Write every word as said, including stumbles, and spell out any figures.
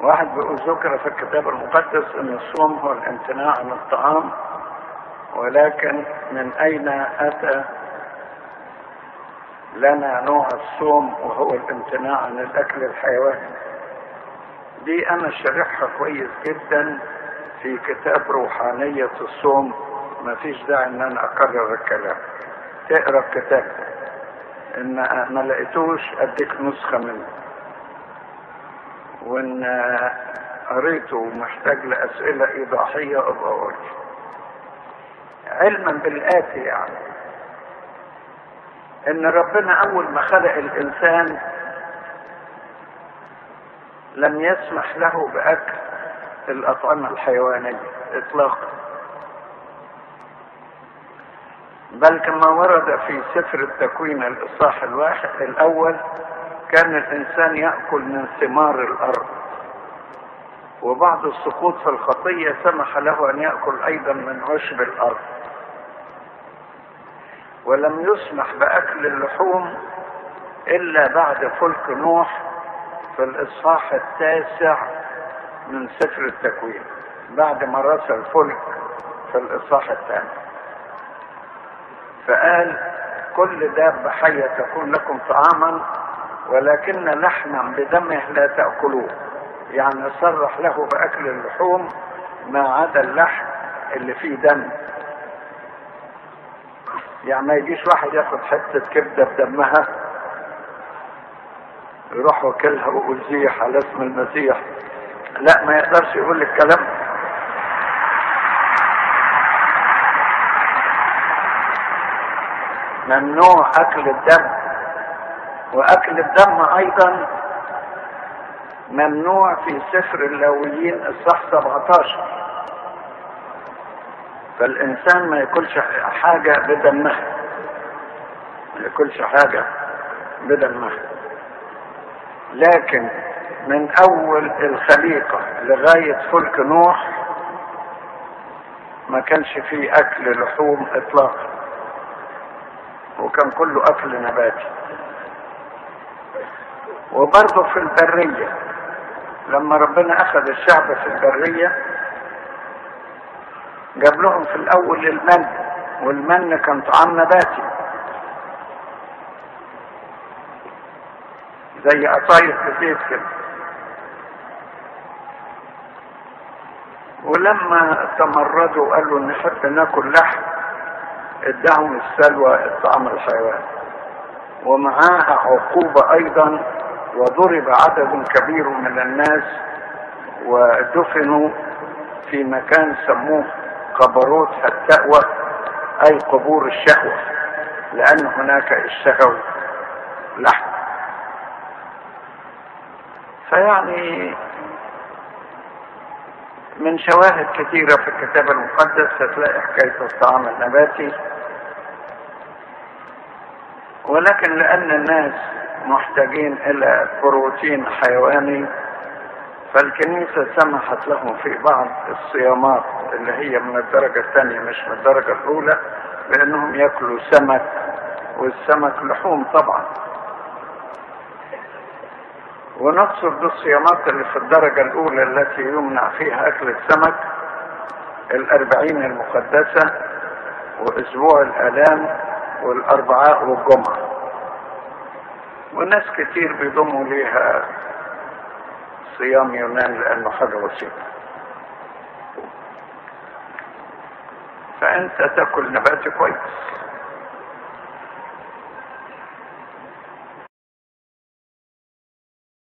واحد بيقول ذكر في الكتاب المقدس ان الصوم هو الامتناع عن الطعام، ولكن من اين اتى لنا نوع الصوم وهو الامتناع عن الاكل الحيواني؟ دي انا شارحها كويس جدا في كتاب روحانية الصوم، ما فيش داعي ان انا اكرر الكلام. تقرا الكتاب، ان ما لقيتوش اديك نسخة منه، وان قريته ومحتاج لاسئلة ايضاحية ابقى اقول. علما بالآتي، يعني ان ربنا اول ما خلق الانسان لم يسمح له باكل الاطعمة الحيوانية اطلاقا، بل كما ورد في سفر التكوين الاصحاح الواحد الاول كان الانسان يأكل من ثمار الارض، وبعد السقوط في الخطية سمح له ان يأكل ايضا من عشب الارض، ولم يسمح باكل اللحوم الا بعد فلك نوح في الاصحاح التاسع من سفر التكوين، بعد ما رسى الفلك في الاصحاح الثاني، فقال كل دابة حية تكون لكم طعاما ولكن لحما بدمه لا تأكلوه، يعني صرح له بأكل اللحوم ما عدا اللحم اللي فيه دم. يعني ما يجيش واحد ياخد حتة كبدة بدمها يروح وكلها ويقول زيح على اسم المسيح، لا، ما يقدرش يقول الكلام. ممنوع اكل الدم، واكل الدم ايضا ممنوع في سفر اللاويين الصح سبعة عشر، فالانسان ما ياكلش حاجة بدمها، ما ياكلش حاجة بدمها. لكن من اول الخليقة لغاية فلك نوح ما كانش فيه اكل لحوم اطلاقا، وكان كله اكل نباتي. وبرضه في البرية لما ربنا اخذ الشعب في البرية جاب لهم في الاول المن، والمن كان طعام نباتي زي قطايف بزيت كده. ولما تمردوا وقالوا نحب ناكل لحم ادعهم السلوى الطعام الحيواني، ومعاها عقوبة ايضا، وضرب عدد كبير من الناس ودفنوا في مكان سموه قبروت التأوى، اي قبور الشهوة، لان هناك اشتهوا لحم. فيعني من شواهد كثيرة في الكتاب المقدس هتلاقي حكاية الطعام النباتي، ولكن لأن الناس محتاجين إلى بروتين حيواني فالكنيسة سمحت لهم في بعض الصيامات اللي هي من الدرجة الثانية مش من الدرجة الأولى بأنهم يأكلوا سمك، والسمك لحوم طبعا. ونقصد بالصيامات اللي في الدرجة الأولى التي يمنع فيها أكل السمك الأربعين المقدسة وأسبوع الآلام والأربعاء والجمعة، وناس كتير بيضموا ليها صيام يونان لأنه حاجة بسيطة. فأنت تأكل نبات كويس.